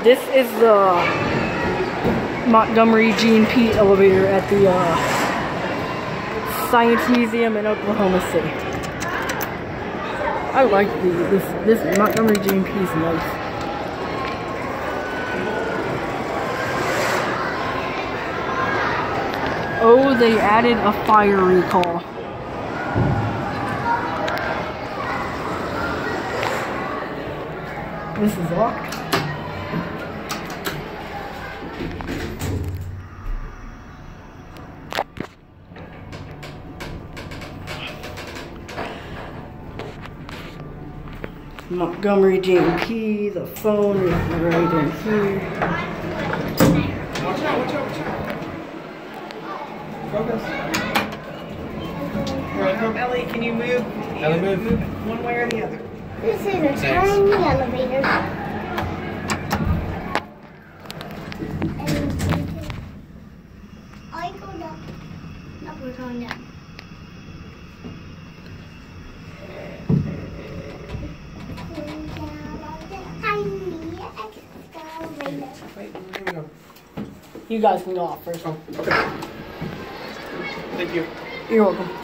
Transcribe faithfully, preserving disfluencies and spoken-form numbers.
This is the Montgomery G and P elevator at the uh, Science Museum in Oklahoma City. I like the, this. This Montgomery G and P is nice. Oh, they added a fire recall. This is locked. Montgomery G and P, the phone is right in here. Watch out, watch out, watch out. Focus. Um, Ellie, can you move? Ellie, move. Move it one way or the other. This is a tiny elevator. I go down. No, we're going down. Wait, here we go. You guys can go off first. Oh, okay. Thank you. You're welcome.